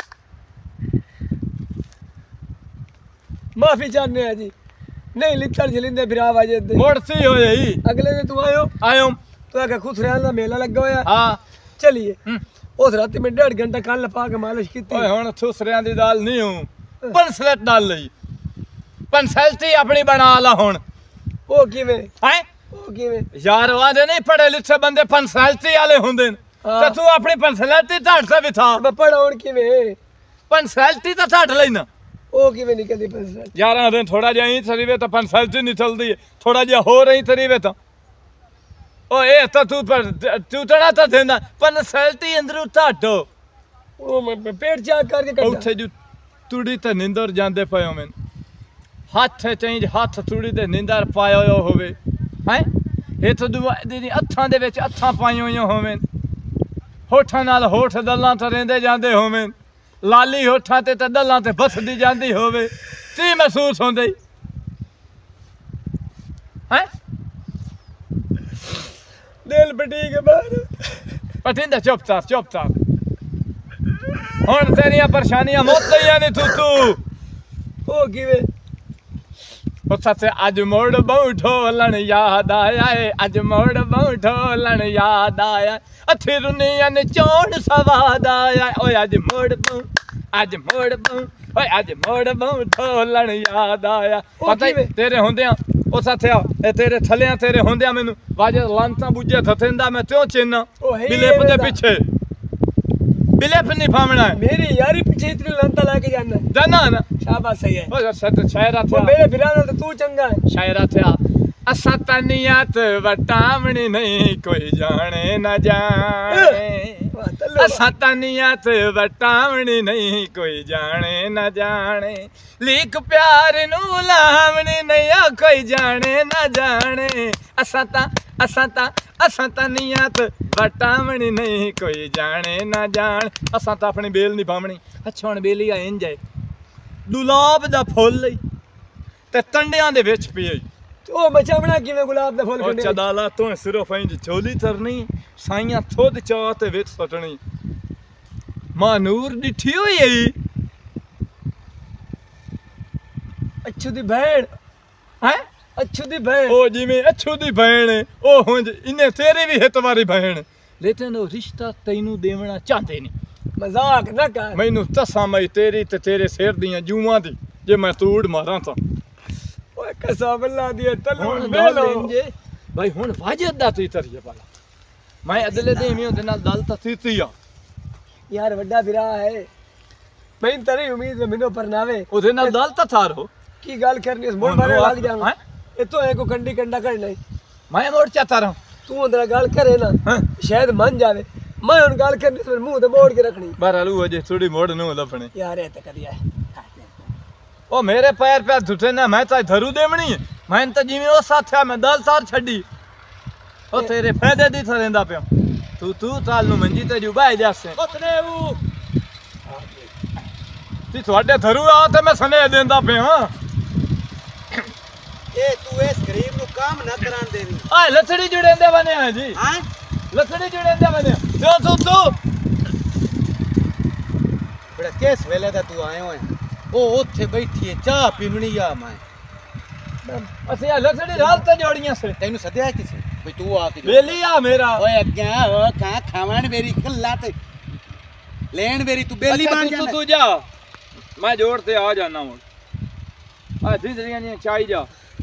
माफी चाहने हैं जी नहीं लिखर झलिंदे बिरा वाजे दे मोड़सी हो यही अगले दिन तू आयो आयो तो आके खुद रहन दा मेला लगा होया हां चलिए उस रात में डेढ़ घंटा कान लपा के मालिश की ओए हुन थुसरियां दी दाल नहीं हूं पंसरत डाल लई पंसलती अपनी बना ला हुन ओ किवें हैं ओ किवें यार वादे नहीं पढ़े लिखे बंदे पंसलती वाले हुंदे ते तू अपनी पंसलती ढाड से बिठा मैं पढ़ाउण किवें पंसलती तो ढाड लेना ओ किवें निकलदी पंसलती यार दिन थोड़ा जिहा ही थरीवे तो पंसलती निकलदी थोड़ा जिहा हो रही थरीवे तो ओ ए तो तू पर टूटना तो देना पंसलती अंदरू ढाडो ओ मैं पेट चाक करके कटा उठे जो तुड़ी ते निंदर जांदे पयो मैं हाथ चेंज हाथ तुड़ी ते निंदर पायो होवे हैं ये तो दुआ दी अथां दे विच अथां पाईयो होवे होठां नाल होठ दल्लां ते रेंदे जांदे होवे लाली होठां ते ते दल्लां ते बसदी जांदी होवे ती महसूस होंदे हैं दिल पटी के बाहर पटिंदा चुप चाप चुप चाप हुन तेरियां परेशानियां मुक गईयां ने तू तू ओ किवें ओ सच्चे अज मोड़ बहु ढोलन याद आया है अज मोड़ बहु ढोलन याद आया अथी रुनिया ने चोण सवाद आया ओए अज मोड़ बहु अज मोड़ बहु ओए अज मोड़ बहु ढोलन याद आया पता ही तेरे होंदियां ओ सच्चे ए तेरे थलियां तेरे होंदियां मैनू वाजे लांता बुझे थथेंदा मैं त्यों चिन्ना बिलेप दे पीछे बिलेप नहीं फामना है मेरी यारी पीछे इतनी लंता लेके जाना जाना ना शाबाश सही है ओ सत शायरा वो था मेरे बिराना तो तू चंगा है शायरा था असा तनियत वटावनी नहीं कोई जाने न जाने असा तनियत वटावनी नहीं कोई जाने न जाने लीक प्यार नू लावनी नहीं कोई जाने न जाने असा ता असा ता असा तनियत वटावनी नहीं कोई जाने न जान असा ता अपनी बेल नहीं पावनी अच्छा हुण बेली आ इंज है गुलाब दा फुੱਲ ते टंडियां दे विच पई ओ मचावना किवें गुलाब दा फुੱਲ और कंडे चदाला तो सिर्फ इंज झोली तरनी साइयां थोद चाह ते विच सटनी मां नूर डिठी होई अच्छू दी बहन है अच्छू दी बहन ओ जिवें अच्छू दी बहन ओ हुंज इन्ने तेरी भी हित वाली बहन लेकिन ओ रिश्ता तैनू देवना चाहते नहीं मजाक ना कर मैनू तसा मई तेरी ते तेरे सिर दियां जूआं दी जे मैं तूड़ मारां तां ओए कसम अल्लाह दी तल्लू हुण बेलो दल इंजे भाई हुण वाजिद दा ती तरिए वाला मैं अदले दे में ओदे नाल दल ता तीती आ यार वड्डा बिरा है मैं तेरी उम्मीद में मिनो परनावे ओदे नाल दल ता थारो की गल करनी इस मोड़ मारे लग जाऊं ए तो है को कंडी कंडा कर नहीं मैं मोड़ चाहता रहा तू अंदर गल करे ना हाँ? शायद मन जावे मैं उन गल करनी तो मुंह ते मोड़ के रखनी बहरहाल वो जे थोड़ी मोड़ नु लपने यार ए ते कदिया ओ मेरे पैर पे झुटे ना मैं ता धरू देवनी है मैं तो जिवें ओ साथया मैं दल तार छड़ी ओ तेरे फायदे दी थरेंदा पियो तू तू ताल नु मंजी ते जु बाय जासे उसने वो ती ਤੁਹਾਡੇ धरू आ ते मैं सने देंदा पियो ए तू इस गरीब नु काम ना करान देनी आ लथड़ी जुड़ेंदे बने हैं जी हां लथड़ी जुड़ेंदे बने जो तू तू बड़ा किस वेले दा तू आयो है ओ ओथे बैठी है चाह पीवनी आ मैं ਅਸੀਂ ਹਲੇ ਥੜੀ ਰਾਤ ਤੇ ਜੋੜੀਆਂ ਸੇ ਤੈਨੂੰ ਸੱਦਿਆ ਕਿਸੇ ਕੋਈ ਤੂੰ ਆ ਕੇ ਵੇਲੀ ਆ ਮੇਰਾ ਓਏ ਅੱਗੇ ਓ ਖਾ ਖਾਵਣ ਮੇਰੀ ਕੱਲਾ ਤੇ ਲੈਣ ਮੇਰੀ ਤੂੰ ਬੇਲੀ ਬਣ ਤੂੰ ਜਾਂਦਾ ਤੂੰ ਜਾ ਮੈਂ ਜੋੜ ਤੇ ਆ ਜਾਣਾ ਹੁਣ ਆ ਦਿਸਰੀਆਂ ਨਹੀਂ ਚਾਈ ਜਾ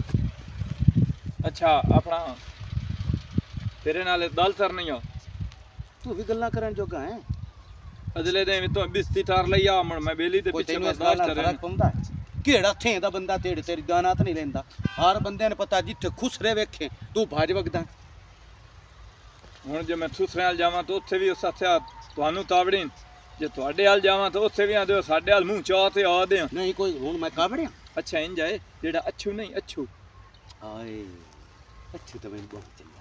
ਅੱਛਾ ਆਪਣਾ ਤੇਰੇ ਨਾਲ ਦਲ ਤਰਨੀ ਆ ਤੂੰ ਵੀ ਗੱਲਾਂ ਕਰਨ ਜੋਗਾ ਹੈ ਅਗਲੇ ਦਿਨ ਤੋਂ ਬਿਸਤੀ ਤਾਰ ਲਈ ਆ ਮਣ ਮੈਂ ਬੇਲੀ ਦੇ ਕੋਈ ਪਿੱਛੇ ਤੈਨੂੰ ਇਸ ਗੱਲ ਬਰਦਾਸ਼ਤ ਨਾਲ ਕਰਾਂ ਫਰਕ ਪੈਂਦਾ ਕਿਹੜਾ ਥੇ ਦਾ ਬੰਦਾ ਤੇਰੇ ਤੇਰੀ ਦਾਨਾਤ ਨਹੀਂ ਲੈਂਦਾ ਹਰ ਬੰਦੇ ਨੂੰ ਪਤਾ ਜਿੱਥੇ ਖੁਸਰੇ ਵੇਖੇ ਤੂੰ ਭੱਜ ਵਗਦਾ ਹੁਣ ਜੇ ਮੈਂ ਦੂਸਰੇ ਨਾਲ ਜਾਵਾਂ ਤਾਂ ਉੱਥੇ ਵੀ ਉਸ ਹੱਥਿਆ ਤੁਹਾਨੂੰ ਤਾਵੜੀ ਜੇ ਤੁਹਾਡੇ ਹਾਲ ਜਾਵਾਂ ਤਾਂ ਉੱਥੇ ਵੀ ਆਦੇ ਸਾਡੇ ਹਾਲ ਮੂੰਹ ਚਾਹ ਤੇ ਆਦੇ ਆ ਨਹੀਂ ਕੋਈ ਹੁਣ ਮੈਂ ਕਾਵੜਿਆ ਅੱਛਾ ਇੰਜ ਹੈ ਜਿਹੜਾ ਅੱਛੂ ਨਹੀਂ ਅੱਛੂ ਆਏ ਅੱਛੂ ਤਾਂ ਮੈਨੂੰ ਬਹੁਤ ਚੰਗਾ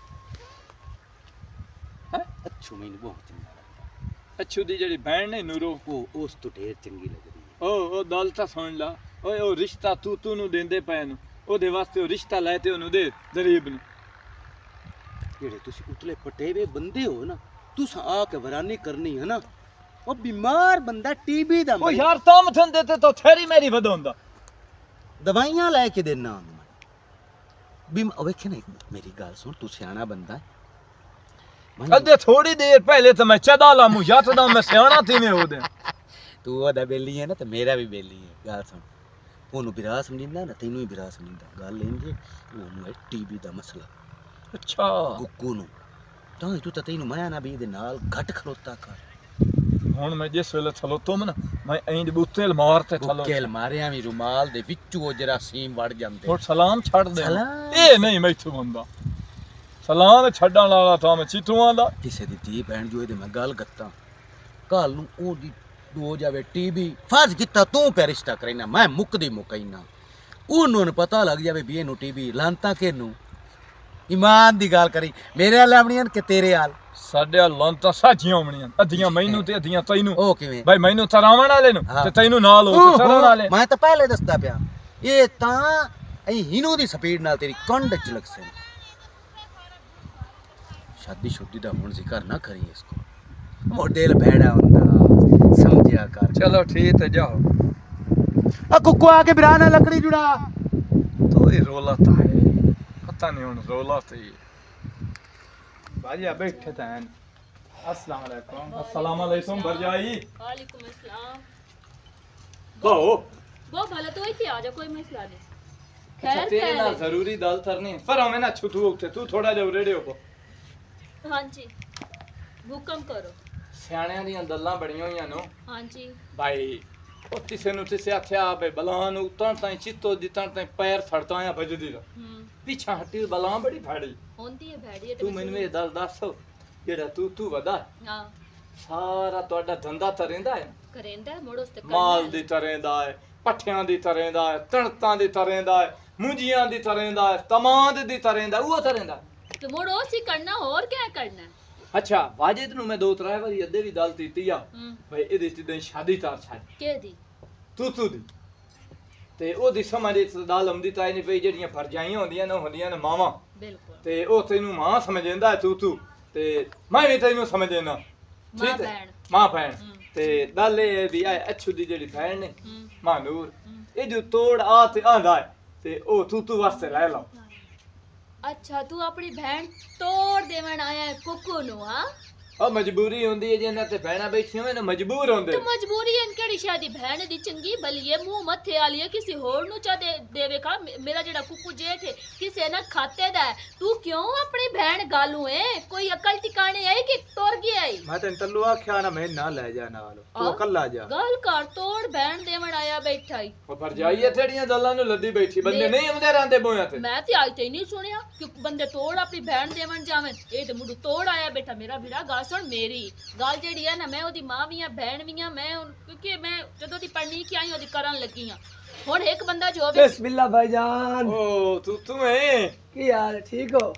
ਹੈ ਅੱਛੂ ਮੈਨੂੰ ਬਹੁਤ ਚੰਗਾ ਅੱਛੂ ਦੀ ਜਿਹੜੀ ਭੈਣ ਨਹੀਂ ਨੂਰੋ ਉਹ ਉਸ ਤੋਂ ਢੇਰ ਚੰਗੀ ਲੱਗਦੀ ਉਹ ਉਹ ਦਲ ਤਾਂ ਸੁਣ ਲਾ ਓਏ ਉਹ ਰਿਸ਼ਤਾ ਤੂੰ ਤੂੰ ਨੂੰ ਦਿੰਦੇ ਪਏ ਨੂੰ ਉਹਦੇ ਵਾਸਤੇ ਉਹ ਰਿਸ਼ਤਾ ਲੈ ਤੇ ਉਹਨੂੰ ਦੇ ਗਰੀਬ ਨੂੰ ਜਿਹੜੇ ਤੁਸੀਂ ਉਤਲੇ ਪਟੇਵੇ ਬੰਦੇ ਹੋ ਨਾ ਤੁਸੀਂ ਆ ਕੇ ਵਰਾਨੀ ਕਰਨੀ ਹੈ ਨਾ ਉਹ ਬਿਮਾਰ ਬੰਦਾ ਟੀਬੀ ਦਾ ਉਹ ਯਾਰ ਤੁਮ ਥੰਦੇ ਤੇ ਤਾਂ ਥੇਰੀ ਮੇਰੀ ਵਧਾਉਂਦਾ ਦਵਾਈਆਂ ਲੈ ਕੇ ਦੇਣਾ ਬਿਮ ਵੇਖ ਨਹੀਂ ਮੇਰੀ ਗੱਲ ਸੁਣ ਤੂੰ ਸਿਆਣਾ ਬੰਦਾ ਅੱਧੇ ਥੋੜੀ ਦੇਰ ਪਹਿਲੇ ਤਾਂ ਮੈਂ ਚਦਾ ਲਾ ਮੂੰ ਜੱਤਦਾ ਮੈਂ ਸਿਆਣਾ ਥੀਵੇਂ ਉਹਦੇ ਤੂੰ ਉਹਦਾ ਬੇਲੀ ਹੈ ਨਾ ਤੇ ਮੇਰਾ ਵੀ ਬੇਲੀ ਹੈ ਗੱਲ ਸੁਣ ਉਹਨੂੰ ਬਿਰਾ ਸਮਝਿੰਦਾ ਨਾ ਤੈਨੂੰ ਹੀ ਬਿਰਾ ਸਮਝਿੰਦਾ ਗੱਲ ਇੰਜ ਉਹਨੂੰ ਹੈ ਟੀਬੀ ਦਾ ਮਸਲਾ ਅੱਛਾ ਗੁੱਕੂ ਨੂੰ ਤਾਂ ਤੂੰ ਤਾਂ ਤੈਨੂੰ ਮਾਇਆ ਨਾ ਵੀ ਇਹਦੇ ਨਾਲ ਘੱਟ ਖਲੋਤਾ ਕਰ ਹੁਣ ਮੈਂ ਜਿਸ ਵੇਲੇ ਥਲੋ ਤੁਮ ਨਾ ਮੈਂ ਇੰਜ ਬੂਤੇ ਮਾਰ ਤੇ ਥਲੋ ਗੁੱਕੇਲ ਮਾਰਿਆ ਵੀ ਰੁਮਾਲ ਦੇ ਵਿੱਚੋਂ ਉਹ ਜਰਾ ਸੀਮ ਵੜ ਜਾਂਦੇ ਹੋਰ ਸਲਾਮ ਛੱਡ ਦੇ ਸਲਾਮ। ਇਹ ਨਹੀਂ ਮੈਥੋਂ ਹੁੰਦਾ ਸਲਾਮ ਛੱਡਣ ਵਾਲਾ ਤਾਂ ਮੈਂ ਚਿੱਤੂਆਂ ਦਾ ਕਿਸੇ ਦੀ ਧੀ ਭੈਣ ਜੋ ਇਹਦੇ ਮੈਂ ਗੱਲ ਕਰਤਾ ਕੱਲ ਨੂੰ ਉਹਦੀ ਹੋ ਜਾਵੇ ਟੀਬੀ ਫਰਜ਼ ਕੀਤਾ ਤੂੰ ਪੈ ਰਿਸ਼ਤਾ ਕਰੇਨਾ ਮੈਂ ਮੁੱਕਦੀ ਮੁਕੈਨਾ ਉਹਨੂੰ ਪਤਾ ਲੱਗ ਜਾਵੇ ਵੀ ਇਹਨੂੰ ਟੀਬੀ ਲਾਂਤਾ ਕਿਹਨੂੰ ਇਮਾਨ ਦੀ ਗੱਲ ਕਰੀ ਮੇਰੇ ਹਾਲ ਆਪਣੀਆਂ ਕਿ ਤੇਰੇ ਹਾਲ ਸਾਡੇ ਲੰਤਾ ਸਾਜੀਆਂ ਹੋਣੀਆਂ ਅੱਧੀਆਂ ਮੈਨੂੰ ਤੇ ਅੱਧੀਆਂ ਤੈਨੂੰ ਉਹ ਕਿਵੇਂ ਭਾਈ ਮੈਨੂੰ ਤਰਾਵਣ ਵਾਲੇ ਨੂੰ ਹਾਂ। ਤੇ ਤੈਨੂੰ ਨਾਲ ਹੋ ਤੇ ਤਰਾਵਣ ਵਾਲੇ ਮੈਂ ਤਾਂ ਪਹਿਲੇ ਦੱਸਦਾ ਪਿਆ ਇਹ ਤਾਂ ਅਈ ਹੀਨੋ ਦੀ ਸਪੀਡ ਨਾਲ ਤੇਰੀ ਕੰਡ ਚ ਲਗਸੇ ਸ਼ਾਦੀ ਸ਼ੁੱਦੀ ਦਾ ਹੁਣ ਜ਼ਿਕਰ ਨਾ ਕਰੀ ਇਸਕੋ ਮੋਡਲ ਭੈੜਾ ਹੁੰਦਾ ਸਮਝਿਆ ਕਰ ਚਲੋ ਠੀਕ ਹੈ ਜਾਓ ਆ ਕੁੱਕੂ ਆ ਕੇ ਬਿਰਾ ਨਾਲ ਲੱਕੜੀ ਜੁੜਾ तो ये रोला था है पता नहीं उन रोला थे भाजी बैठे थे अस्सलाम वालेकुम अस्सलाम वालेकुम भरजाई वालेकुम अस्सलाम हो वो भला तो इथे आ जा कोई मसला नहीं अच्छा खैर तेरे ना खैर जरूरी दाल तरनी पर हमें ना छुटू उठे तू थोड़ा जा रेडियो को हाँ जी हुक्म करो ਸਿਆਣਿਆਂ ਦੀਆਂ ਗੱਲਾਂ ਬੜੀਆਂ ਹੋਈਆਂ ਨੂੰ हाँ जी ਭਾਈ ਉਹ ਕਿਸੇ ਨੂੰ ਕਿਸੇ ਆਖਿਆ ਬੇ ਬਲਾਂ ਨੂੰ ਉਤਣ ਤਾਈ ਚਿੱਤੋ ਦਿੱਤਣ ਤਾਈ ਪੈਰ ਫੜਦਾ ਆ ਵੱਜਦੀ ਦਾ हम्म ਪਿੱਛਾ ਹੱਟੀ ਬਲਾਂ ਬੜੀ ਫੜੀ होंदी है भैड़ी ਤੂੰ ਮੈਨੂੰ ਇਹ ਦੱਸ ਦੱਸ ਜਿਹੜਾ ਤੂੰ ਤੂੰ ਵਦਾ हां ਸਾਰਾ ਤੁਹਾਡਾ ਧੰਦਾ ਤਰੇਂਦਾ ਹੈ करेंदा मोड़ो से ਮਾਲ ਦੀ ਤਰੇਂਦਾ ਹੈ ਪੱਠਿਆਂ ਦੀ ਤਰੇਂਦਾ ਹੈ ਤਣਤਾਂ ਦੀ ਤਰੇਂਦਾ ਹੈ ਮੁੰਜੀਆਂ ਦੀ ਤਰੇਂਦਾ ਹੈ ਤਮਾਦ ਦੀ ਤਰੇਂਦਾ ਉਹ ਤਰੇਂਦਾ तो मोड़ो सी करना और क्या करना ਅੱਛਾ ਵਾਜਿਦ ਨੂੰ ਮੈਂ ਦੋ ਤਰਾ ਵਾਰੀ ਅੱਧੇ ਵੀ ਗੱਲ ਕੀਤੀ ਆ हम्म ਭਾਈ ਇਹਦੇ ਚ ਦਿਨ ਸ਼ਾਦੀ ਤਾਰ ਛੱਡ के दी ਤੂੰ ਤੂੰ ਦੀ ਤੇ ਉਹਦੀ ਸਮਝ ਇਸ ਦਾਲ ਹਮਦੀ ਤਾਈ ਨਹੀਂ ਪਈ ਜਿਹੜੀਆਂ ਫਰਜਾਈਆਂ ਹੁੰਦੀਆਂ ਨੇ ਹੁੰਦੀਆਂ ਨੇ ਮਾਵਾਂ बिल्कुल ਤੇ ਉਹ ਤੈਨੂੰ ਮਾਂ ਸਮਝਦਾ ਹੈ ਤੂੰ ਤੂੰ ਤੇ ਮੈਂ ਵੀ ਤੈਨੂੰ ਸਮਝੇਨਾ मां ਠੀਕ ਹੈ भैन ਮਾਂ ਭੈਣ हम्म ਤੇ ਗੱਲ ਇਹ ਵੀ ਆ ਅੱਛੂ ਦੀ ਜਿਹੜੀ ਭੈਣ ਨੇ हम्म ਮਾਨੂਰ हम्म। ਇਹ ਜੋ ਤੋੜ ਆ ਤੇ ਆਂਦਾ ਹੈ ਤੇ ਉਹ ਤੂੰ ਤੂੰ ਵਾਸਤੇ ਲੈ ਲਾ अच्छा तू अपनी बहन तोड़ देवन आया है कुकू नु हां ਆ ਮਜਬੂਰੀ ਹੁੰਦੀ ਹੈ ਜਿੰਨਾਂ ਤੇ ਭੈਣਾਂ ਬੈਠੀਆਂ ਹੋਏ ਨੇ ਮਜਬੂਰ ਹੁੰਦੇ तो मजबूरी है केड़ी शादी बहन दी चंगी भली है मुंह मथे वाली है किसी होर नु चा दे देवे का मेरा जेड़ा कुकू जेठ है किसे ना खाते दा है तू क्यों अपनी बहन गालू है कोई अकल ठिकाने है कि तोड़ गई है मैं तेन तल्लू आख्या ना मैं ना ले जा नाल तू हाँ? अकल्ला जा गल कर तोड़ बहन देवन आया बैठा ही ਉਹ ਭਰਜਾਈ ਥੇੜੀਆਂ ਗੱਲਾਂ ਨੂੰ ਲੱਦੀ ਬੈਠੀ ਬੰਦੇ ਮੈਂ- ਨਹੀਂ ਆਉਂਦੇ ਰਹਿੰਦੇ ਬੋਇਆਂ ਤੇ मैं तो आज तक नहीं सुनिया कि बंदे तोड़ अपनी बहन देवन जावन ए ते मुंडू तोड़ आया बैठा मेरा भिड़ा गाल सुन मेरी गाल जेड़ी है ना मैं ओदी मां भी हां बहन भी हां मैं उन- क्योंकि मैं जदों दी पढ़नी की आई ओदी करन लगी हां हुन एक बंदा जो होवे बिस्मिल्लाह भाईजान ਓ ਤੂੰ ਤੂੰ ਹੈ की यार ठीक हो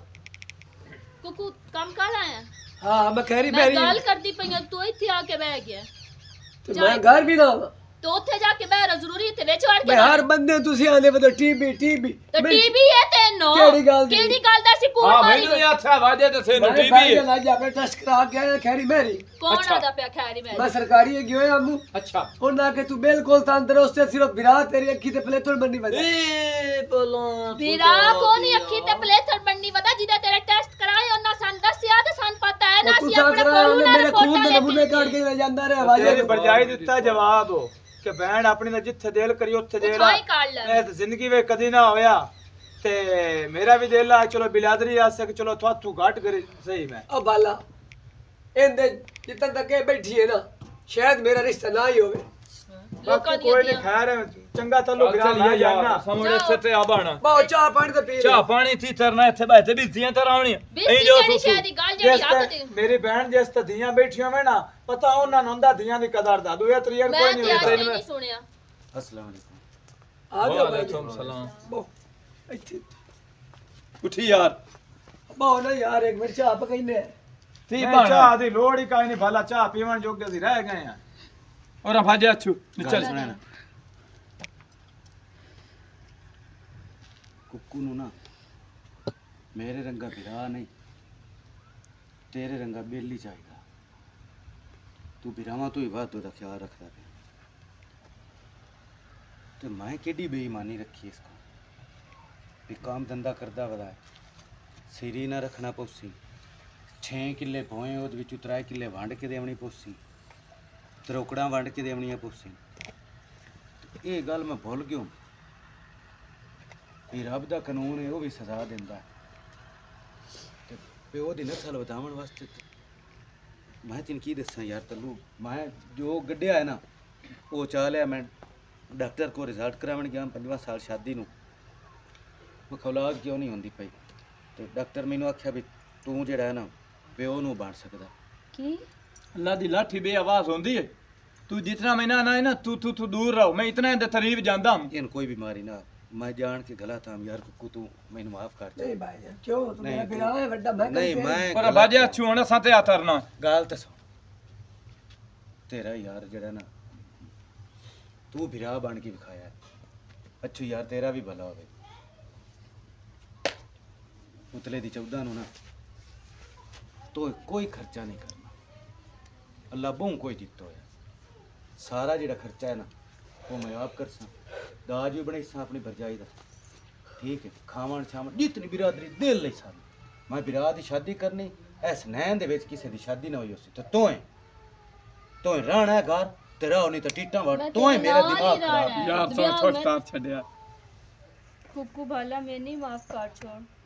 कुकू काम कर आया हाँ मैं कह रही मैं मेरी गल करदी पई हां तू इत्थे आके बैठ गया तो मैं घर भी ना आवां। तो उत्थे जाके बैठ जरूरी इत्थे विच वड़ के मैं हर बंदे तुसी आंदे बदो टीबी टीबी तो टीवी है तेनो केड़ी गल दी? केड़ी गल दा सी कूड़ ਹਾਂ मारी ਮੈਨੂੰ ਇਹ ਆਖਿਆ ਵਾਜੇ ਤੇ ਤੈਨੂੰ मेरे ਟੀਵੀ भाई ਹੈ ने लाज अपने टेस्ट करा के आया खैरी मेरी कौन अच्छा। आदा पे खैरी मैं मैं सरकारी है गयो अम्मू ਅੱਛਾ ਉਹਨਾਂ के तू बिल्कुल तंदुरुस्त है सिर्फ बिरा तेरी अखी ते प्लेटों बननी बजा ਏ ਬੋਲੋ ਵੀਰਾ ਕੋਨੀ ਅੱਖੀ ਤੇ ਪਲੇਥਰ ਬੰਨੀ ਵਦਾ ਜਿਹਦਾ ਤੇਰਾ ਟੈਸਟ ਕਰਾਏ ਉਹਨਾਂ ਸਾਨੂੰ ਦੱਸਿਆ ਤੇ ਸਾਨੂੰ ਪਤਾ ਹੈ ਨਾ ਉਹ ਅਸੀਂ तुसा ਆਪਣੇ करा ਕੋਲੋਂ ने ਨਾ मेरे खून ਰਿਪੋਰਟਾਂ दे ਲੈ नमूने ਕੇ काट के ले जांदा रे तेरी वाजे भरजाई दिता जवाब हो ਕਿ ਭੈਣ ਆਪਣੀ ਦਾ ਜਿੱਥੇ ਦਿਲ ਕਰੀ ਉੱਥੇ ਦੇ ਉੱਥੋਂ ਹੀ ਕਰ ਲੈ। ਇਹ ਤਾਂ ਜ਼ਿੰਦਗੀ ਵਿੱਚ ਕਦੀ ਨਾ ਹੋਇਆ ਤੇ ਮੇਰਾ ਵੀ ਦਿਲ ਆ ਚਲੋ ਬਿਲਾਦਰੀ ਆ ਸਕ ਚਲੋ ਥਾਥੂ ਘਾਟ ਕਰੇ ਸਹੀ ਮੈਂ ਉਹ ਬਾਲਾ ਇਹਦੇ ਜਿੱਤਨ ਤੱਕ ਇਹ ਬੈਠੀ ਹੈ ਨਾ ਸ਼ਾਇਦ ਮੇਰਾ ਰਿਸ਼ਤਾ ਨਾ ਹੀ ਹੋਵੇ। ਲੋਕਾਂ ਬਾਕੀ ਕੋਈ ਨਹੀਂ ਦੀਆਂ ਖੈਰ ਹੈ, ਚੰਗਾ ਤਲੂ ਚੱਲ ਗਿਰਾ ਚੱਲੀਏ ਲੈ ਯਾਰ ਜਾਣਾ ਸਾਹਮਣੇ ਇੱਥੇ ਤੇ ਆ ਬਾਣਾ ਬਾਓ ਚਾਹ ਪਾਣੀ ਤੇ ਪੀ ਚਾਹ ਪਾਣੀ ਥੀ ਤਰਨਾ ਇੱਥੇ ਬੈਠੇ ਵੀ ਜ਼ੀਆਂ ਤਰ ਆਉਣੀ ਬੇਇੱਜ਼ਤੀ ਜਿਹੜੀ ਸ਼ਾਇਦ ਦੀ ਗੱਲ ਜਿਹੜੀ ਜਿਸ ਆਪ ਤੇ ਤੇ ਮੇਰੀ ਭੈਣ ਜਿਸ ਤੇ ਧੀਆਂ ਬੈਠੀਆਂ ਵੇ ਨਾ ਪਤਾ ਉਹਨਾਂ ਨੂੰ ਹੁੰਦਾ ਧੀਆਂ ਦੀ ਕਦਰ ਦਾ ਦੂਆ ਤਰੀਆ ਮੈਂ ਕੋਈ ਤੇ ਨਹੀਂ ਅੱਜ ਹੁੰਦਾ ਨਹੀਂ ਸੁਣਿਆ। अस्सलाम वालेकुम। ਆ ਗਿਆ ਭਾਈ ਵਾਲੇਕੁਮ ਸਲਾਮ ਬਾਓ ਇੱਥੇ ਉਠੀ ਯਾਰ ਬਾਓ ਨਾ ਯਾਰ ਇੱਕ ਮਿੰਟ ਚਾਹ ਪਕਾਈਨੇ ਥੀ ਨਹੀਂ, ਬਾਣਾ ਚਾਹ ਦੀ ਲੋੜ ਹੀ ਕਾਈ ਨਹੀਂ ਭਲਾ ਚਾਹ ਪੀਵਣ ਜੋਗੇ ਅਸੀਂ ਰਹਿ ਗਏ ਆ ਔਰ ਭਾਜੇ ਅਛੂ ਗੱਲ ਚੱਲ सुने ना कुक्कू नु ना मेरे रंगा बिरा नहीं तेरे रंगा बेली चाहिदा तू बिरावा तू ही वादो दा ख्याल रखदा पे ते मैं केडी बेईमानी रखी इसको भी काम धंधा करदा वदा सिरी ना रखना पौसी छे किले भोए ओद विच त्रै किले वंड के देवनी पौसी त्रोकड़ा वंड के देवनियां पौसी ये गल मैं भुल गयो भी रब दा कानून है वो भी सजा दिंदा ते प्यो दी नस्ल वधावण वास्ते ते मैं तेन की दसां यार तल्लू मैं जो गड्ढिया है ना वो चा लिया मैं डॉक्टर को रिजल्ट करावन गया पंजवां साल शादी नूं मैं औलाद क्यों नहीं होंदी पई ते डॉक्टर मैनू आख्या भी तू जेड़ा है ना प्यो नूं बन सकदा की अल्लाह दी लाठी बे आवाज होंदी है तू जितना महीना ना है ना तू तू तू दूर रहो मैं इतना दे तरीब जानदा हूं इन कोई बीमारी ना मैं जान के गलत था यार कुक्कू तू मैनू माफ कर दे नहीं भाई जान क्यों तू नहीं, मेरा तू- बिरा है वड्डा मैं नहीं करके- मैं पर गलत- भाजे अछू होना साथे आतरना गाल तो सुन तेरा यार जड़ा ना तू बिरा बन के विखाया अच्छू यार तेरा भी भला होवे उतले दी चौदह नु ना तो कोई खर्चा नहीं करना अल्लाह बहु कोई दित्तो है सारा जेड़ा खर्चा है ना वो मैं आप कर सा दाज भी बनाई सा अपनी भरजाई दा ठीक है खावन छावन जितनी बिरादरी दिल ले सारी मैं बिरा दी शादी करनी ऐस नैन दे विच किसे दी शादी ना होई उसी तो तोए तोए रहना है घर ते रहो नहीं तो टीटा वट मैं तोए तेरे मेरा नाल ही दिमाग रहना खराब है। यार तो ब्याह थोड़ में- तार छड़या कुकू भाला मैं नहीं माफ कर छोड़